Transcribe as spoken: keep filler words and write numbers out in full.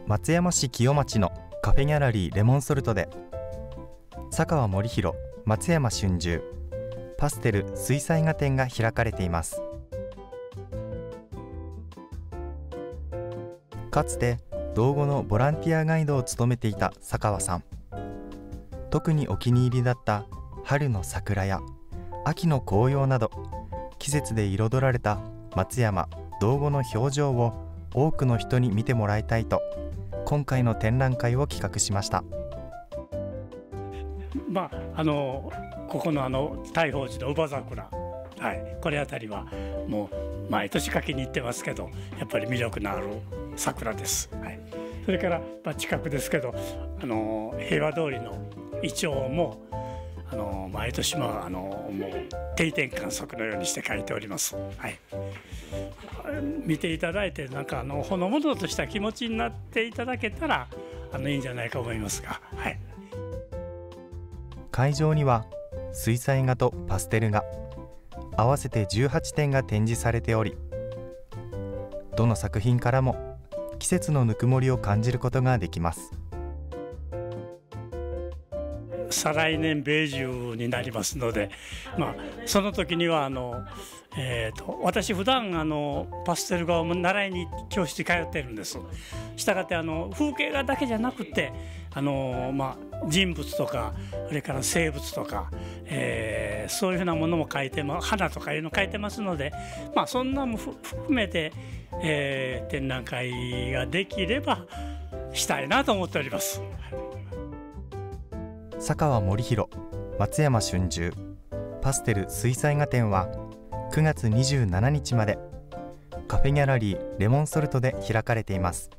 松山市清町のカフェギャラリーレモンソルトで佐川森弘松山春秋パステル水彩画展が開かれています。かつて道後のボランティアガイドを務めていた佐川さん、特にお気に入りだった春の桜や秋の紅葉など季節で彩られた松山道後の表情を多くの人に見てもらいたいと今回の展覧会を企画しました。 まあ、あのここのあの大宝寺の乳母桜、はい、これあたりはもう毎年かけに行ってますけど、やっぱり魅力のある桜です。はい、それから、まあ、近くですけど、あの平和通りのイチョウもあの毎年もあのもう定点観測のようにして描いております。はい、見ていただいてなんかあのほのぼのとした気持ちになっていただけたらあのいいんじゃないかと思いますが、はい、 会場には水彩画とパステル画合わせてじゅうはちてんが展示されており、どの作品からも季節のぬくもりを感じることができます。 再来年米寿になりますので、まあ、その時にはあの、えー、と私普段あのパステル画を習いに教室に通っているんです。したがってあの風景画だけじゃなくてあの、まあ、人物とかそれから生物とか、えー、そういうふうなものも描いてます。花とかいうの描いてますので、まあ、そんなも含めて、えー、展覧会ができればしたいなと思っております。 佐川森弘松山春秋パステル水彩画展はくがつにじゅうしちにちまでカフェギャラリーレモンソルトで開かれています。